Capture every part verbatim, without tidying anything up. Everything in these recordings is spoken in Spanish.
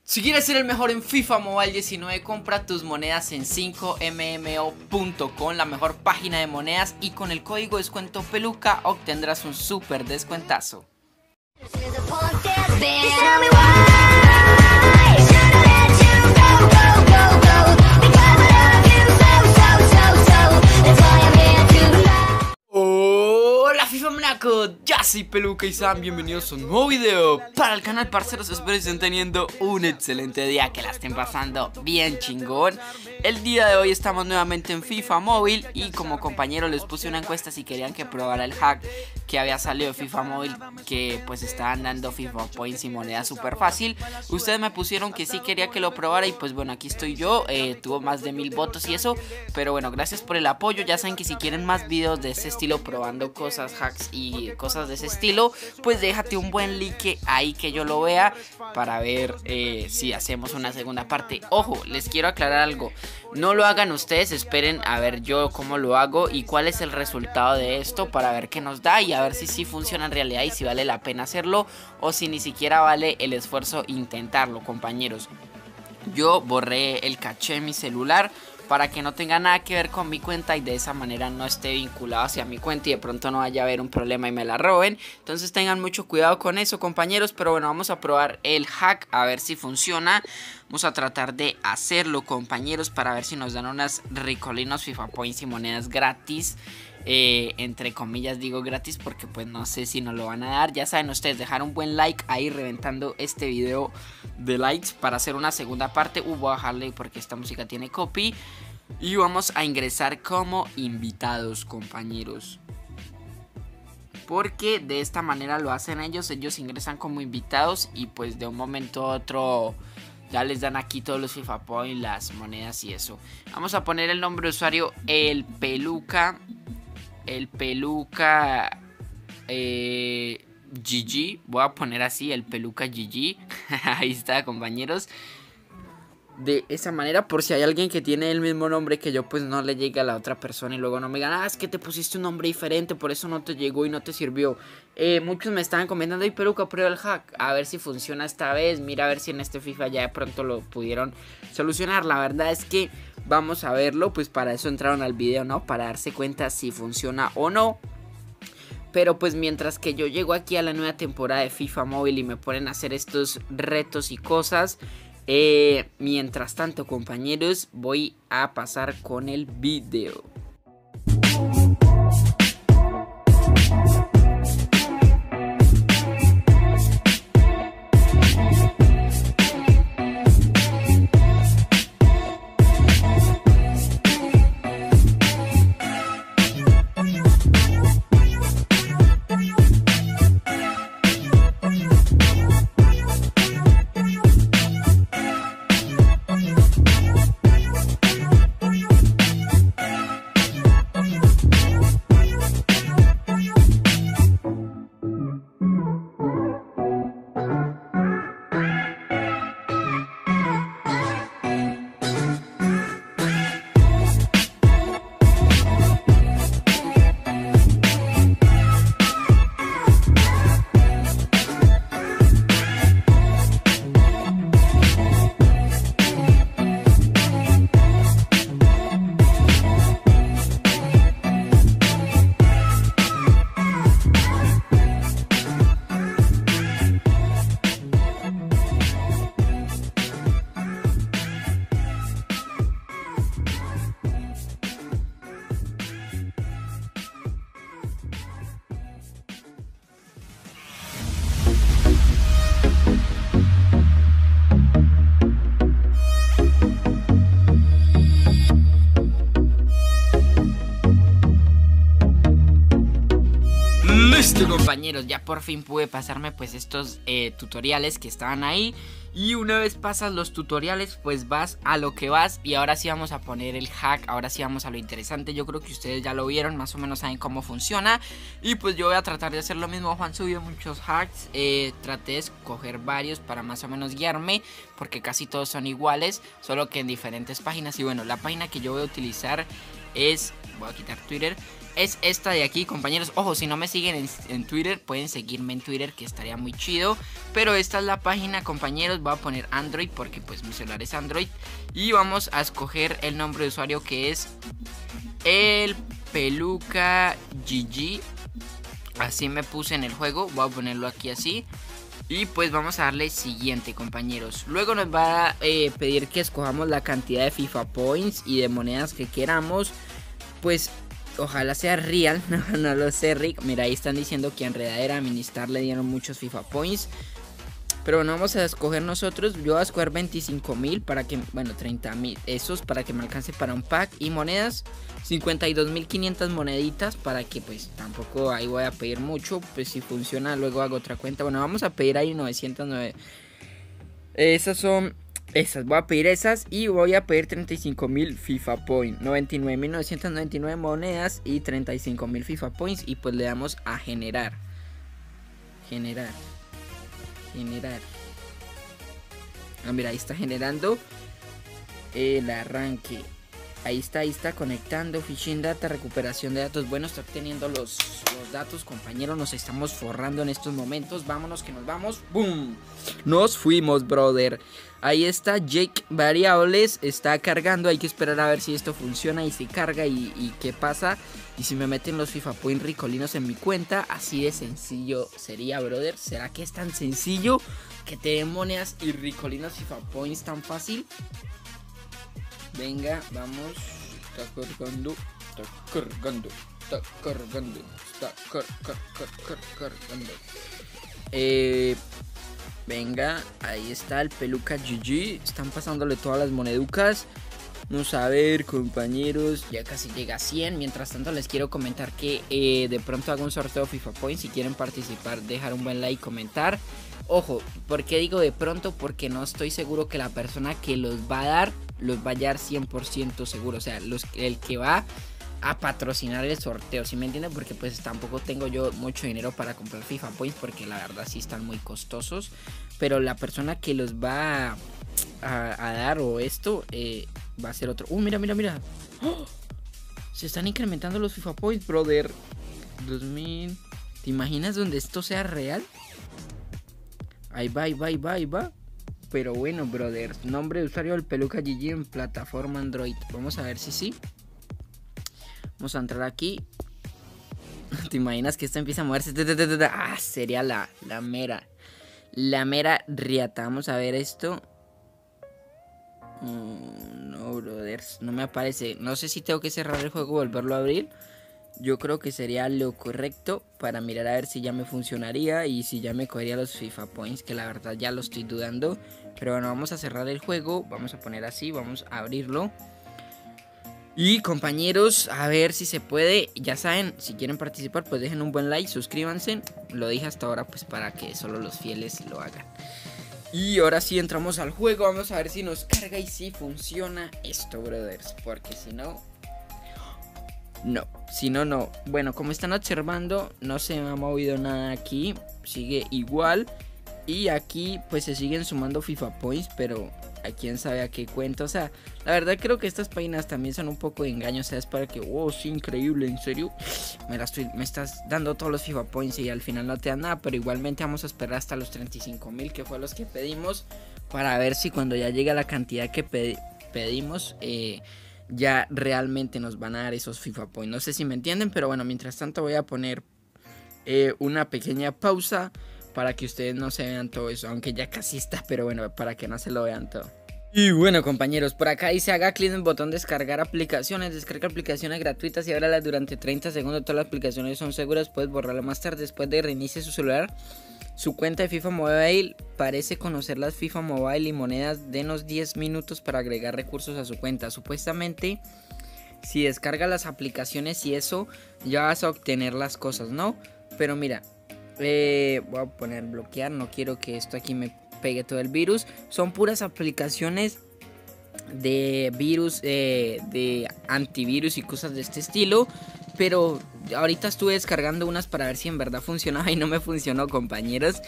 Si quieres ser el mejor en FIFA Mobile diecinueve, compra tus monedas en cinco M M O punto com, la mejor página de monedas, y con el código de descuento Peluca obtendrás un super descuentazo. Hola FIFA Monaco, ya soy Peluca y sean bienvenidos a un nuevo video para el canal, parceros. Espero que estén teniendo un excelente día, que la estén pasando bien chingón. El día de hoy estamos nuevamente en FIFA Móvil y como compañero les puse una encuesta si querían que probara el hack que había salido de FIFA Móvil, que pues estaban dando FIFA Points y monedas súper fácil. Ustedes me pusieron que sí quería que lo probara y pues bueno, aquí estoy yo. eh, Tuvo más de mil votos y eso, pero bueno, gracias por el apoyo. Ya saben que si quieren más videos de ese estilo, probando cosas, hacks y cosas de ese estilo, pues déjate un buen like ahí que yo lo vea para ver eh, si hacemos una segunda parte. Ojo, les quiero aclarar algo: no lo hagan ustedes, esperen a ver yo cómo lo hago y cuál es el resultado de esto para ver qué nos da y a ver si sí funciona en realidad y si vale la pena hacerlo o si ni siquiera vale el esfuerzo intentarlo, compañeros. Yo borré el caché de mi celular para que no tenga nada que ver con mi cuenta y de esa manera no esté vinculado hacia mi cuenta y de pronto no vaya a haber un problema y me la roben. Entonces tengan mucho cuidado con eso, compañeros. Pero bueno, vamos a probar el hack a ver si funciona. Vamos a tratar de hacerlo, compañeros, para ver si nos dan unas ricolinos FIFA Points y monedas gratis. Eh, entre comillas digo gratis porque pues no sé si nos lo van a dar. Ya saben ustedes, dejar un buen like ahí reventando este video de likes para hacer una segunda parte. Uh, voy a bajarle porque esta música tiene copy. Y vamos a ingresar como invitados, compañeros, porque de esta manera lo hacen ellos. Ellos ingresan como invitados y pues de un momento a otro ya les dan aquí todos los FIFA Points, las monedas y eso. Vamos a poner el nombre de usuario, el Peluca. El Peluca eh, G G. Voy a poner así, el Peluca G G. Ahí está, compañeros. De esa manera, por si hay alguien que tiene el mismo nombre que yo, pues no le llegue a la otra persona y luego no me digan: ah, es que te pusiste un nombre diferente, por eso no te llegó y no te sirvió. eh, Muchos me estaban comentando: ay, Peluca, prueba el hack, a ver si funciona esta vez. Mira a ver si en este FIFA ya de pronto lo pudieron solucionar. La verdad es que vamos a verlo, pues para eso entraron al video, ¿no? Para darse cuenta si funciona o no. Pero pues mientras que yo llego aquí a la nueva temporada de FIFA Móvil y me ponen a hacer estos retos y cosas, Eh, mientras tanto, compañeros, voy a pasar con el video. Listo, compañeros, ya por fin pude pasarme pues estos eh, tutoriales que estaban ahí. Y una vez pasas los tutoriales, pues vas a lo que vas. Y ahora sí vamos a poner el hack, ahora sí vamos a lo interesante. Yo creo que ustedes ya lo vieron, más o menos saben cómo funciona. Y pues yo voy a tratar de hacer lo mismo. Juan subió muchos hacks, eh, traté de escoger varios para más o menos guiarme, porque casi todos son iguales, solo que en diferentes páginas. Y bueno, la página que yo voy a utilizar es, voy a quitar Twitter, es esta de aquí, compañeros. Ojo, si no me siguen en, en Twitter, pueden seguirme en Twitter, que estaría muy chido. Pero esta es la página, compañeros. Voy a poner Android porque pues mi celular es Android. Y vamos a escoger el nombre de usuario, que es el Peluca G G. Así me puse en el juego. Voy a ponerlo aquí así. Y pues vamos a darle siguiente, compañeros. Luego nos va a eh, pedir que escojamos la cantidad de FIFA Points y de monedas que queramos. Pues ojalá sea real, no, no lo sé, Rick. Mira, ahí están diciendo que en Enredadera a Ministar le dieron muchos FIFA Points. Pero bueno, vamos a escoger nosotros. Yo voy a escoger veinticinco mil para que, bueno, treinta mil esos para que me alcance para un pack. Y monedas, cincuenta y dos mil quinientas moneditas para que pues tampoco ahí voy a pedir mucho. Pues si funciona luego hago otra cuenta. Bueno, vamos a pedir ahí novecientos nueve. Esas son, esas, voy a pedir esas y voy a pedir treinta y cinco mil FIFA Points. noventa y nueve mil novecientos noventa y nueve monedas y treinta y cinco mil FIFA Points. Y pues le damos a generar. Generar. Generar. Ah, mira, ahí está generando el arranque. Ahí está, ahí está conectando. Phishing data, recuperación de datos. Bueno, está obteniendo los, los datos, compañeros. Nos estamos forrando en estos momentos. Vámonos que nos vamos. ¡Boom! Nos fuimos, brother. Ahí está Jake Variables. Está cargando. Hay que esperar a ver si esto funciona y si carga y, y qué pasa. Y si me meten los FIFA Point ricolinos en mi cuenta. Así de sencillo sería, brother. ¿Será que es tan sencillo que te den monedas y ricolinos FIFA Points tan fácil? Venga, vamos. Está cargando. Está cargando. Está cargando. Está car, car, car, car, cargando. Eh, venga, ahí está el Peluca G G. Están pasándole todas las moneducas. Vamos a ver, compañeros. Ya casi llega a cien. Mientras tanto les quiero comentar que eh, de pronto hago un sorteo FIFA Points. Si quieren participar, dejar un buen like, comentar. Ojo, ¿por qué digo de pronto? Porque no estoy seguro que la persona que los va a dar los va a dar cien por ciento seguro. O sea, los, el que va a patrocinar el sorteo, ¿sí me entienden? Porque pues tampoco tengo yo mucho dinero para comprar FIFA Points, porque la verdad sí están muy costosos. Pero la persona que los va a, a, a dar o esto eh, va a ser otro. Uh, mira, mira, mira. ¡Oh! Se están incrementando los FIFA Points, brother. dos mil. ¿Te imaginas donde esto sea real? Ahí va, ahí va, ahí va, ahí va. Pero bueno, brother. Nombre de usuario del Peluca G G en plataforma Android. Vamos a ver si sí. Vamos a entrar aquí. ¿Te imaginas que esto empieza a moverse? Ah, sería la, la mera. La mera riata. Vamos a ver esto. Oh, no, brother. No me aparece. No sé si tengo que cerrar el juego y volverlo a abrir. Yo creo que sería lo correcto para mirar a ver si ya me funcionaría y si ya me cogería los FIFA Points, que la verdad ya lo estoy dudando. Pero bueno, vamos a cerrar el juego, vamos a poner así, vamos a abrirlo. Y compañeros, a ver si se puede. Ya saben, si quieren participar, pues dejen un buen like, suscríbanse. Lo dije hasta ahora pues para que solo los fieles lo hagan. Y ahora sí entramos al juego, vamos a ver si nos carga y si funciona esto, brothers. Porque si no... No, si no, no. Bueno, como están observando, no se me ha movido nada aquí. Sigue igual. Y aquí pues se siguen sumando FIFA Points, pero a quién sabe a qué cuenta. O sea, la verdad creo que estas páginas también son un poco de engaño. O sea, es para que, wow, sí, increíble, en serio. Me, la estoy, me estás dando todos los FIFA Points y al final no te dan nada. Pero igualmente vamos a esperar hasta los treinta y cinco mil, que fue los que pedimos. Para ver si cuando ya llega la cantidad que pedi pedimos... Eh, ya realmente nos van a dar esos FIFA Points. No sé si me entienden, pero bueno, mientras tanto voy a poner eh, una pequeña pausa para que ustedes no se vean todo eso, aunque ya casi está, pero bueno, para que no se lo vean todo. Y bueno, compañeros, por acá dice haga clic en el botón descargar aplicaciones, descarga aplicaciones gratuitas y ábralas durante treinta segundos. Todas las aplicaciones son seguras, puedes borrarlas más tarde después de reinicie su celular. Su cuenta de FIFA Mobile parece conocer las FIFA Mobile y monedas. Denos diez minutos para agregar recursos a su cuenta. Supuestamente, si descargas las aplicaciones y eso, ya vas a obtener las cosas, ¿no? Pero mira, eh, voy a poner bloquear. No quiero que esto aquí me pegue todo el virus. Son puras aplicaciones de virus, eh, de antivirus y cosas de este estilo. Pero ahorita estuve descargando unas para ver si en verdad funcionaba y no me funcionó, compañeros.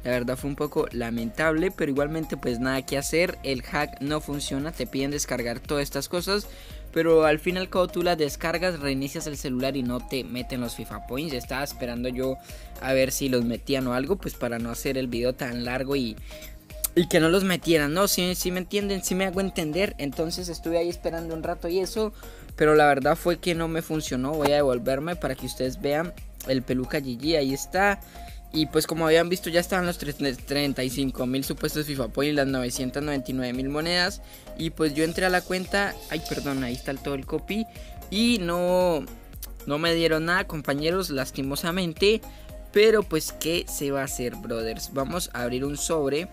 La verdad fue un poco lamentable, pero igualmente pues nada que hacer. El hack no funciona, te piden descargar todas estas cosas, pero al fin y al cabo tú las descargas, reinicias el celular y no te meten los FIFA Points. Estaba esperando yo a ver si los metían o algo, pues para no hacer el video tan largo y... Y que no los metieran, ¿no? Si, si me entienden, si me hago entender. Entonces estuve ahí esperando un rato y eso. Pero la verdad fue que no me funcionó. Voy a devolverme para que ustedes vean el Peluca G G. Ahí está. Y pues como habían visto ya estaban los treinta y cinco mil supuestos FIFA Points y las novecientas noventa y nueve mil monedas. Y pues yo entré a la cuenta. Ay, perdón, ahí está el, todo el copy. Y no, no me dieron nada, compañeros, lastimosamente. Pero pues ¿qué se va a hacer, brothers? Vamos a abrir un sobre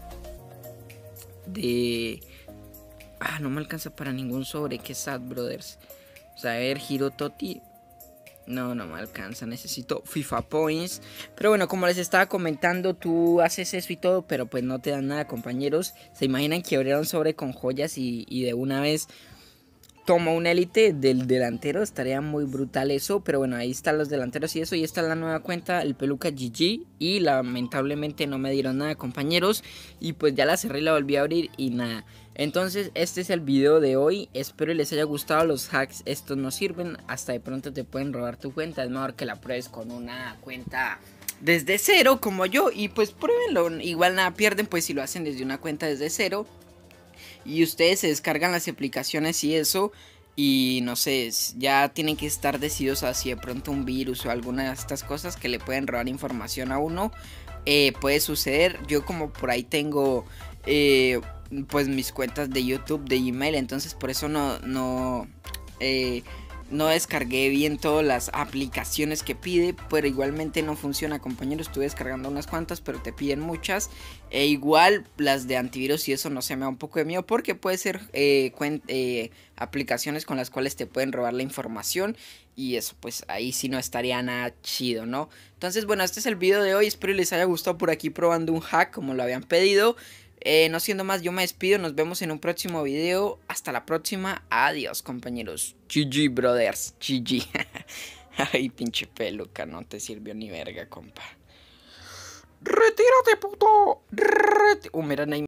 de... Ah, no me alcanza para ningún sobre. Qué sad, brothers. O sea, a ver, Hiro Toti. No, no me alcanza. Necesito FIFA Points. Pero bueno, como les estaba comentando, tú haces eso y todo, pero pues no te dan nada, compañeros. Se imaginan que abrieron sobre con joyas y, y de una vez tomo un élite del delantero. Estaría muy brutal eso. Pero bueno, ahí están los delanteros y eso. Y esta es la nueva cuenta, el Peluca G G. Y lamentablemente no me dieron nada, compañeros. Y pues ya la cerré y la volví a abrir y nada. Entonces este es el video de hoy. Espero les haya gustado. Los hacks estos no sirven. Hasta de pronto te pueden robar tu cuenta. Es mejor que la pruebes con una cuenta desde cero como yo. Y pues pruébenlo. Igual nada pierden pues si lo hacen desde una cuenta desde cero. Y ustedes se descargan las aplicaciones y eso. Y no sé, ya tienen que estar decididos a si de pronto un virus o alguna de estas cosas que le pueden robar información a uno. Eh, puede suceder. Yo como por ahí tengo... Eh, pues mis cuentas de YouTube, de Gmail, entonces por eso no no eh, no descargué bien todas las aplicaciones que pide, pero igualmente no funciona, compañeros. Estuve descargando unas cuantas, pero te piden muchas. E igual las de antivirus y eso no se me da un poco de miedo, porque puede ser eh, eh, aplicaciones con las cuales te pueden robar la información. Y eso pues ahí sí no estaría nada chido, ¿no? Entonces bueno, este es el video de hoy. Espero les haya gustado por aquí probando un hack como lo habían pedido. Eh, no siendo más, yo me despido. Nos vemos en un próximo video. Hasta la próxima. Adiós, compañeros. G G, brothers. G G. Ay, pinche peluca. No te sirvió ni verga, compa. Retírate, puto. Retírate. Uh, mira,